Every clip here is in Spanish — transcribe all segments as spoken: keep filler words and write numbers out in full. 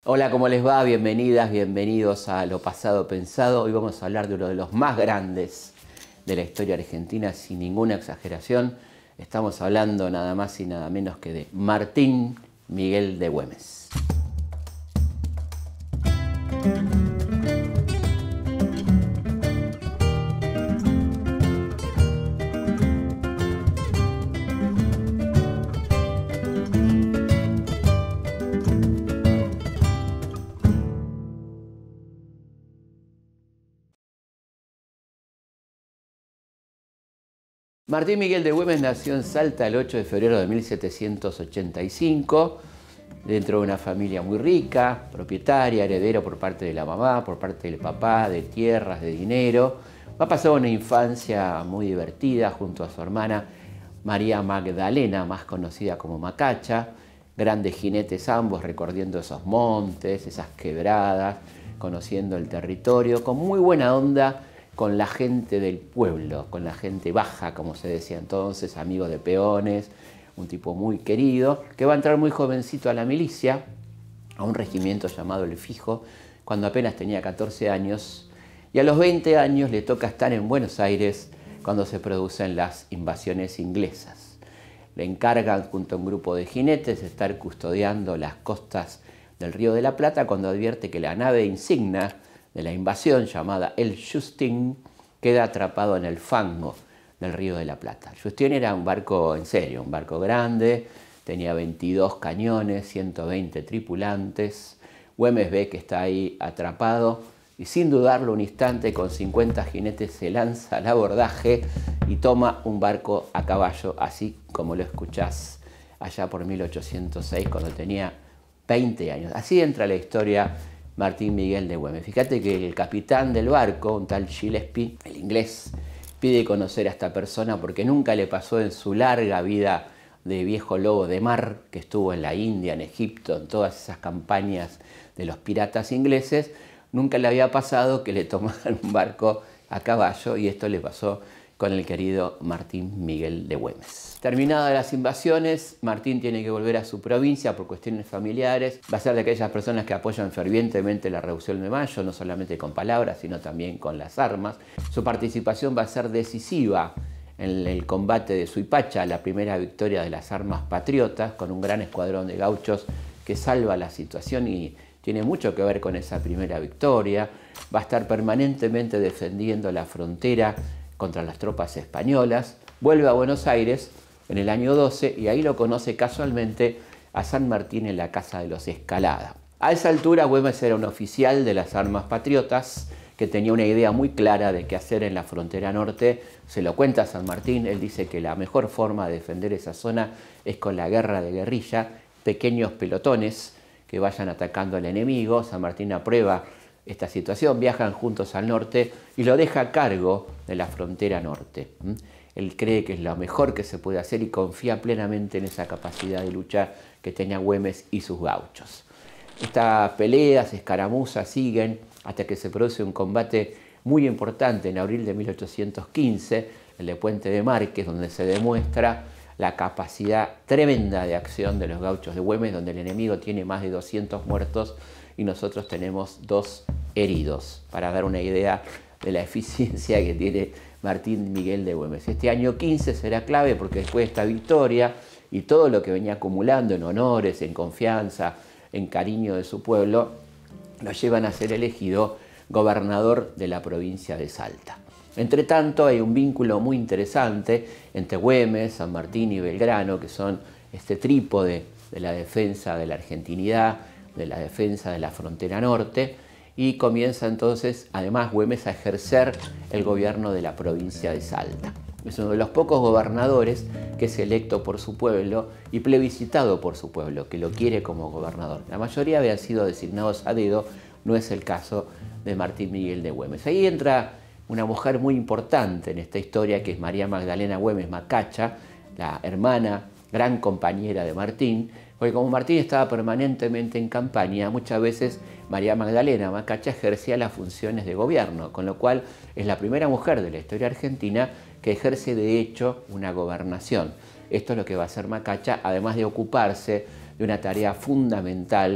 Hola, ¿cómo les va? Bienvenidas, bienvenidos a Lo Pasado Pensado. Hoy vamos a hablar de uno de los más grandes de la historia argentina, sin ninguna exageración. Estamos hablando nada más y nada menos que de Martín Miguel de Güemes. Martín Miguel de Güemes nació en Salta el ocho de febrero de mil setecientos ochenta y cinco, dentro de una familia muy rica, propietaria, heredero por parte de la mamá, por parte del papá, de tierras, de dinero. Va a pasar una infancia muy divertida junto a su hermana María Magdalena, más conocida como Macacha, grandes jinetes ambos recorriendo esos montes, esas quebradas, conociendo el territorio, con muy buena onda con la gente del pueblo, con la gente baja, como se decía entonces, amigo de peones, un tipo muy querido, que va a entrar muy jovencito a la milicia, a un regimiento llamado El Fijo, cuando apenas tenía catorce años, y a los veinte años le toca estar en Buenos Aires cuando se producen las invasiones inglesas. Le encargan junto a un grupo de jinetes estar custodiando las costas del Río de la Plata cuando advierte que la nave insignia de la invasión, llamada el Justin, queda atrapado en el fango del Río de la Plata. El Justin era un barco en serio, un barco grande, tenía veintidós cañones, ciento veinte tripulantes. Güemes ve que está ahí atrapado y sin dudarlo un instante, con cincuenta jinetes se lanza al abordaje y toma un barco a caballo, así como lo escuchás allá por mil ochocientos seis, cuando tenía veinte años. Así entra la historia Martín Miguel de Güemes. Fíjate que el capitán del barco, un tal Gillespie, el inglés, pide conocer a esta persona porque nunca le pasó en su larga vida de viejo lobo de mar, que estuvo en la India, en Egipto, en todas esas campañas de los piratas ingleses, nunca le había pasado que le tomaran un barco a caballo, y esto le pasó con el querido Martín Miguel de Güemes. Terminadas las invasiones, Martín tiene que volver a su provincia por cuestiones familiares. Va a ser de aquellas personas que apoyan fervientemente la Revolución de Mayo, no solamente con palabras, sino también con las armas. Su participación va a ser decisiva en el combate de Suipacha, la primera victoria de las armas patriotas, con un gran escuadrón de gauchos que salva la situación y tiene mucho que ver con esa primera victoria. Va a estar permanentemente defendiendo la frontera contra las tropas españolas. Vuelve a Buenos Aires en el año doce y ahí lo conoce casualmente a San Martín en la casa de los Escalada. A esa altura Güemes era un oficial de las armas patriotas que tenía una idea muy clara de qué hacer en la frontera norte. Se lo cuenta a San Martín, él dice que la mejor forma de defender esa zona es con la guerra de guerrilla, pequeños pelotones que vayan atacando al enemigo. San Martín aprueba esta situación, viajan juntos al norte y lo deja a cargo de la frontera norte. Él cree que es lo mejor que se puede hacer y confía plenamente en esa capacidad de lucha que tenía Güemes y sus gauchos. Estas peleas, escaramuzas siguen hasta que se produce un combate muy importante en abril de mil ochocientos quince, el de Puente de Márquez, donde se demuestra la capacidad tremenda de acción de los gauchos de Güemes, donde el enemigo tiene más de doscientos muertos y nosotros tenemos dos heridos, para dar una idea de la eficiencia que tiene Martín Miguel de Güemes. Este año quince será clave porque después de esta victoria y todo lo que venía acumulando en honores, en confianza, en cariño de su pueblo, lo llevan a ser elegido gobernador de la provincia de Salta. Entre tanto, hay un vínculo muy interesante entre Güemes, San Martín y Belgrano, que son este trípode de la defensa de la argentinidad, de la defensa de la frontera norte, y comienza entonces, además, Güemes a ejercer el gobierno de la provincia de Salta. Es uno de los pocos gobernadores que es electo por su pueblo y plebiscitado por su pueblo, que lo quiere como gobernador. La mayoría habían sido designados a dedo, no es el caso de Martín Miguel de Güemes. Ahí entra una mujer muy importante en esta historia, que es María Magdalena Güemes Macacha, la hermana, gran compañera de Martín, porque como Martín estaba permanentemente en campaña, muchas veces María Magdalena Macacha ejercía las funciones de gobierno, con lo cual es la primera mujer de la historia argentina que ejerce de hecho una gobernación. Esto es lo que va a hacer Macacha, además de ocuparse de una tarea fundamental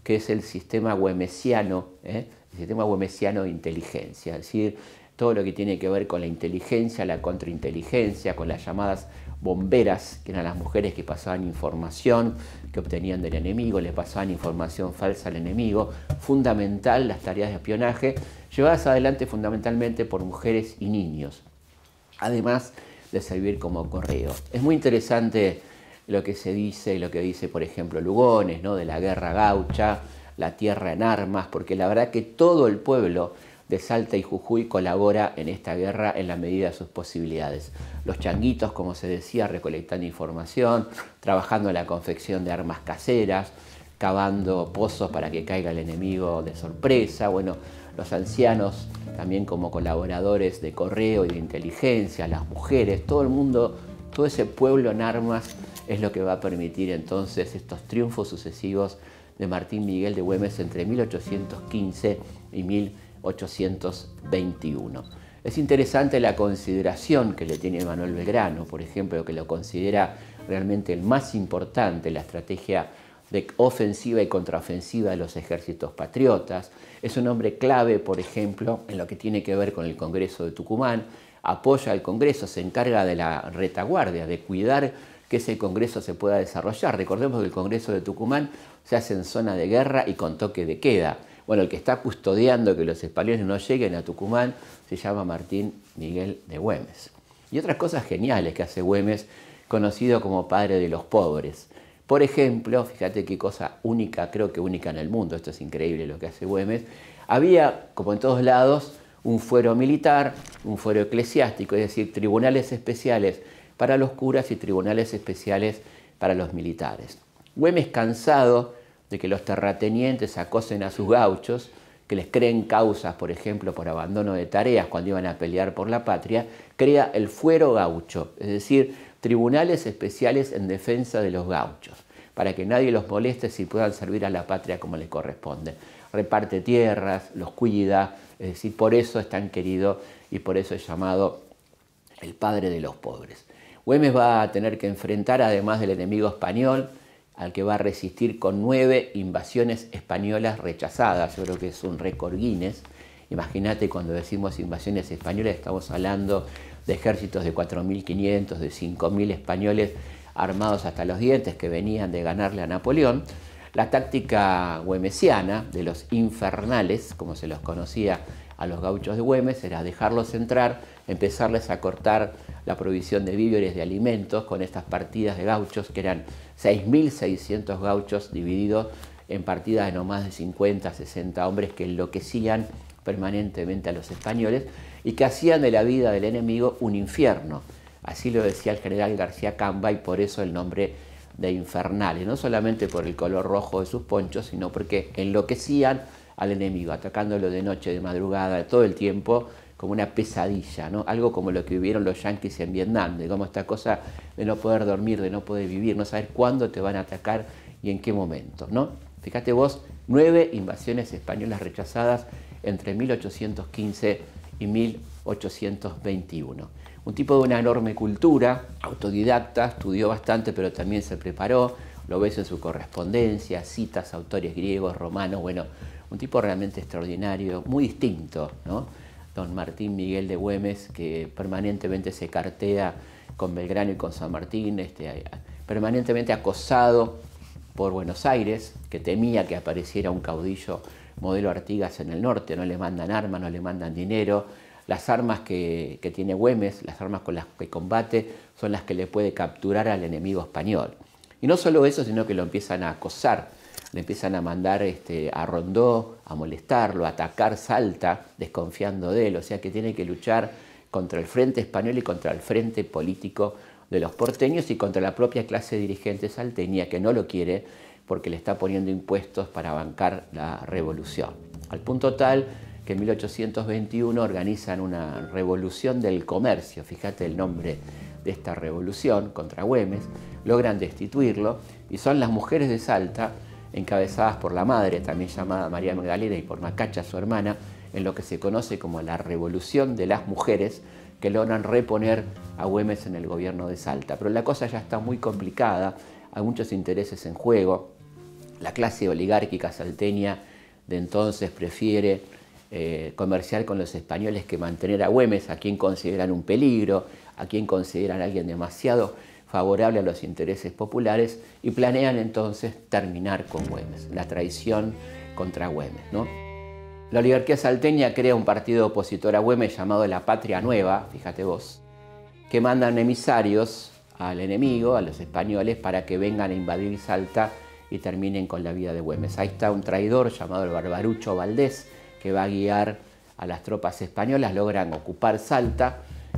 que es el sistema güemesiano, ¿eh? el sistema güemesiano de inteligencia, es decir, todo lo que tiene que ver con la inteligencia, la contrainteligencia, con las llamadas bomberas, que eran las mujeres que pasaban información que obtenían del enemigo, le pasaban información falsa al enemigo. Fundamental las tareas de espionaje, llevadas adelante fundamentalmente por mujeres y niños, además de servir como correo. Es muy interesante lo que se dice, lo que dice, por ejemplo, Lugones, ¿no? de la guerra gaucha, la tierra en armas, porque la verdad que todo el pueblo de Salta y Jujuy colabora en esta guerra en la medida de sus posibilidades. Los changuitos, como se decía, recolectando información, trabajando en la confección de armas caseras, cavando pozos para que caiga el enemigo de sorpresa. Bueno, los ancianos también como colaboradores de correo y de inteligencia, las mujeres, todo el mundo, todo ese pueblo en armas es lo que va a permitir entonces estos triunfos sucesivos de Martín Miguel de Güemes entre mil ochocientos quince y mil ochocientos veintiuno. Es interesante la consideración que le tiene Manuel Belgrano, por ejemplo, que lo considera realmente el más importante en la estrategia de ofensiva y contraofensiva de los ejércitos patriotas. Es un hombre clave, por ejemplo, en lo que tiene que ver con el Congreso de Tucumán, apoya al Congreso, se encarga de la retaguardia, de cuidar que ese Congreso se pueda desarrollar. Recordemos que el Congreso de Tucumán se hace en zona de guerra y con toque de queda. Bueno, el que está custodiando que los españoles no lleguen a Tucumán se llama Martín Miguel de Güemes. Y otras cosas geniales que hace Güemes, conocido como padre de los pobres. Por ejemplo, fíjate qué cosa única, creo que única en el mundo, esto es increíble lo que hace Güemes, había, como en todos lados, un fuero militar, un fuero eclesiástico, es decir, tribunales especiales para los curas y tribunales especiales para los militares. Güemes, cansado de que los terratenientes acosen a sus gauchos, que les creen causas, por ejemplo, por abandono de tareas cuando iban a pelear por la patria, crea el fuero gaucho, es decir, tribunales especiales en defensa de los gauchos, para que nadie los moleste si puedan servir a la patria como les corresponde. Reparte tierras, los cuida, es decir, por eso es tan querido y por eso es llamado el padre de los pobres. Güemes va a tener que enfrentar, además del enemigo español, al que va a resistir con nueve invasiones españolas rechazadas. Yo creo que es un récord Guinness. Imagínate, cuando decimos invasiones españolas, estamos hablando de ejércitos de cuatro mil quinientos, de cinco mil españoles armados hasta los dientes que venían de ganarle a Napoleón. La táctica güemesiana de los infernales, como se los conocía a los gauchos de Güemes, era dejarlos entrar, empezarles a cortar la provisión de víveres, de alimentos, con estas partidas de gauchos, que eran seis mil seiscientos gauchos divididos en partidas de no más de cincuenta, sesenta hombres que enloquecían permanentemente a los españoles y que hacían de la vida del enemigo un infierno. Así lo decía el general García Camba, y por eso el nombre de infernales, no solamente por el color rojo de sus ponchos, sino porque enloquecían al enemigo, atacándolo de noche, de madrugada, todo el tiempo, como una pesadilla, ¿no? Algo como lo que vivieron los yanquis en Vietnam, de cómo esta cosa de no poder dormir, de no poder vivir, no saber cuándo te van a atacar y en qué momento, ¿no? Fíjate vos, nueve invasiones españolas rechazadas entre mil ochocientos quince y mil ochocientos veintiuno. Un tipo de una enorme cultura, autodidacta, estudió bastante, pero también se preparó, lo ves en su correspondencia, citas a autores griegos, romanos, bueno, un tipo realmente extraordinario, muy distinto, ¿no? Don Martín Miguel de Güemes, que permanentemente se cartea con Belgrano y con San Martín, este, permanentemente acosado por Buenos Aires, que temía que apareciera un caudillo modelo Artigas en el norte, no le mandan armas, no le mandan dinero. Las armas que, que tiene Güemes, las armas con las que combate, son las que le puede capturar al enemigo español. Y no solo eso, sino que lo empiezan a acosar, le empiezan a mandar este, a Rondó, a molestarlo, a atacar Salta, desconfiando de él. O sea que tiene que luchar contra el frente español y contra el frente político de los porteños y contra la propia clase dirigente salteña, que no lo quiere porque le está poniendo impuestos para bancar la revolución. Al punto tal que en mil ochocientos veintiuno organizan una revolución del comercio, fíjate el nombre de esta revolución contra Güemes, logran destituirlo y son las mujeres de Salta, encabezadas por la madre, también llamada María Magdalena, y por Macacha, su hermana, en lo que se conoce como la Revolución de las Mujeres, que logran reponer a Güemes en el gobierno de Salta. Pero la cosa ya está muy complicada, hay muchos intereses en juego. La clase oligárquica salteña de entonces prefiere eh, comerciar con los españoles que mantener a Güemes, a quien consideran un peligro, a quien consideran a alguien demasiado favorable a los intereses populares, y planean entonces terminar con Güemes, la traición contra Güemes, ¿no? La oligarquía salteña crea un partido opositor a Güemes llamado La Patria Nueva, fíjate vos, que mandan emisarios al enemigo, a los españoles, para que vengan a invadir Salta y terminen con la vida de Güemes. Ahí está un traidor llamado el Barbarucho Valdés, que va a guiar a las tropas españolas, logran ocupar Salta.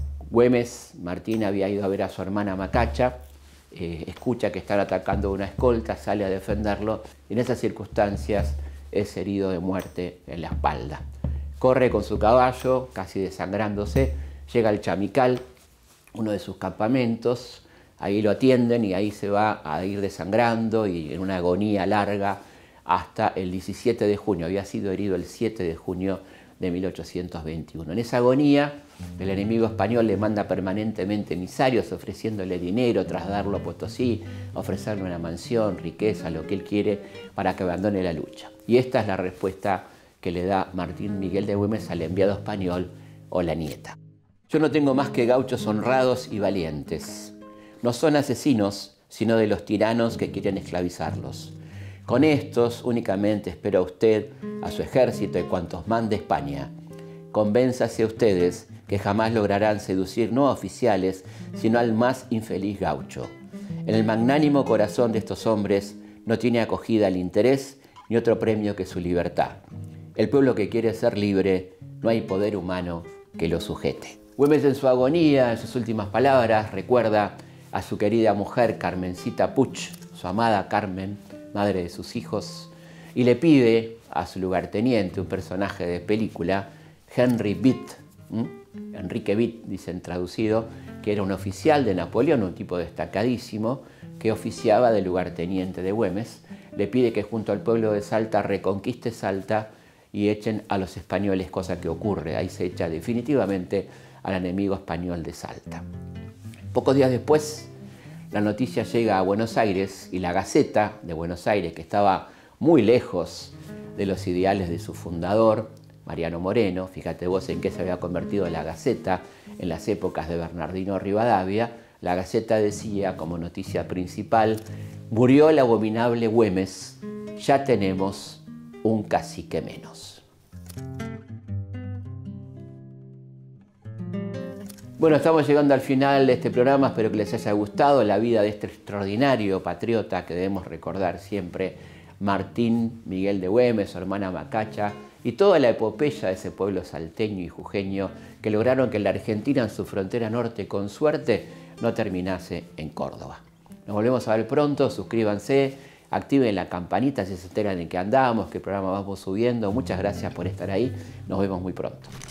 Güemes, Martín había ido a ver a su hermana Macacha, eh, escucha que están atacando una escolta, sale a defenderlo, y en esas circunstancias es herido de muerte en la espalda. Corre con su caballo, casi desangrándose, llega al Chamical, uno de sus campamentos, ahí lo atienden y ahí se va a ir desangrando y en una agonía larga hasta el diecisiete de junio, había sido herido el siete de junio de mil ochocientos veintiuno. En esa agonía, el enemigo español le manda permanentemente emisarios ofreciéndole dinero, trasladarlo a Potosí, ofrecerle una mansión, riqueza, lo que él quiere para que abandone la lucha. Y esta es la respuesta que le da Martín Miguel de Güemes al enviado español o la nieta. Yo no tengo más que gauchos honrados y valientes. No son asesinos, sino de los tiranos que quieren esclavizarlos. Con estos únicamente espero a usted, a su ejército y cuantos mande España. Convénzase ustedes que jamás lograrán seducir no a oficiales, sino al más infeliz gaucho. En el magnánimo corazón de estos hombres no tiene acogida el interés ni otro premio que su libertad. El pueblo que quiere ser libre, no hay poder humano que lo sujete. Güemes en su agonía, en sus últimas palabras, recuerda a su querida mujer Carmencita Puch, su amada Carmen, madre de sus hijos, y le pide a su lugarteniente, un personaje de película, Henry Vitt, ¿m? Enrique Vitt, dicen traducido, que era un oficial de Napoleón, un tipo destacadísimo, que oficiaba de lugarteniente de Güemes, le pide que junto al pueblo de Salta reconquiste Salta y echen a los españoles, cosa que ocurre. Ahí se echa definitivamente al enemigo español de Salta. Pocos días después, la noticia llega a Buenos Aires y la Gaceta de Buenos Aires, que estaba muy lejos de los ideales de su fundador, Mariano Moreno, fíjate vos en qué se había convertido la Gaceta en las épocas de Bernardino Rivadavia, la Gaceta decía como noticia principal: murió el abominable Güemes, ya tenemos un cacique menos. Bueno, estamos llegando al final de este programa, espero que les haya gustado la vida de este extraordinario patriota que debemos recordar siempre, Martín Miguel de Güemes, su hermana Macacha, y toda la epopeya de ese pueblo salteño y jujeño que lograron que la Argentina en su frontera norte, con suerte, no terminase en Córdoba. Nos volvemos a ver pronto, suscríbanse, activen la campanita si se enteran en qué andamos, qué programa vamos subiendo. Muchas gracias por estar ahí, nos vemos muy pronto.